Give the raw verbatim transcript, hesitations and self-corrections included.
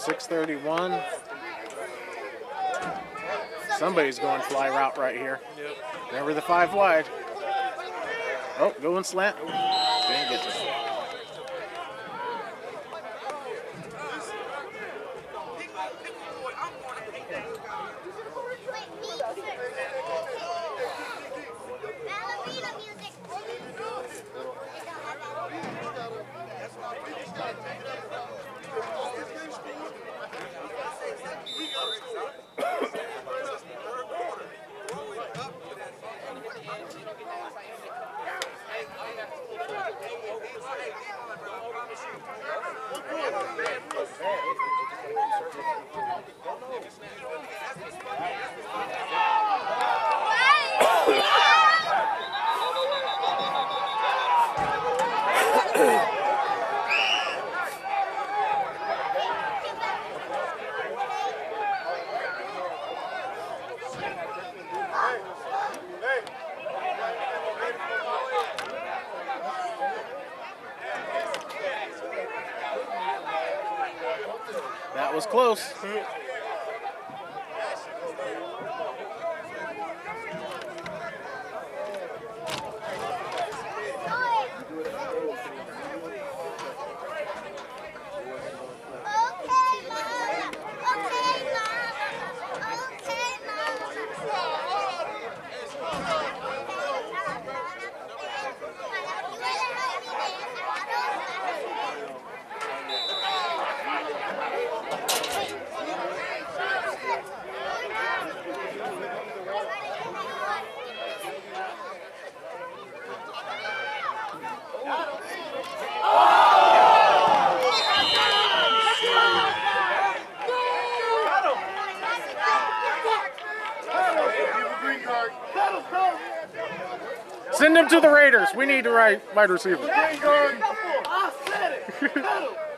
six thirty-one. Somebody's going fly route right here. Yep. Remember the five wide. Oh, going slant. Didn't get to it. That was close. Send him to the Raiders. We need the right wide receiver. I said it.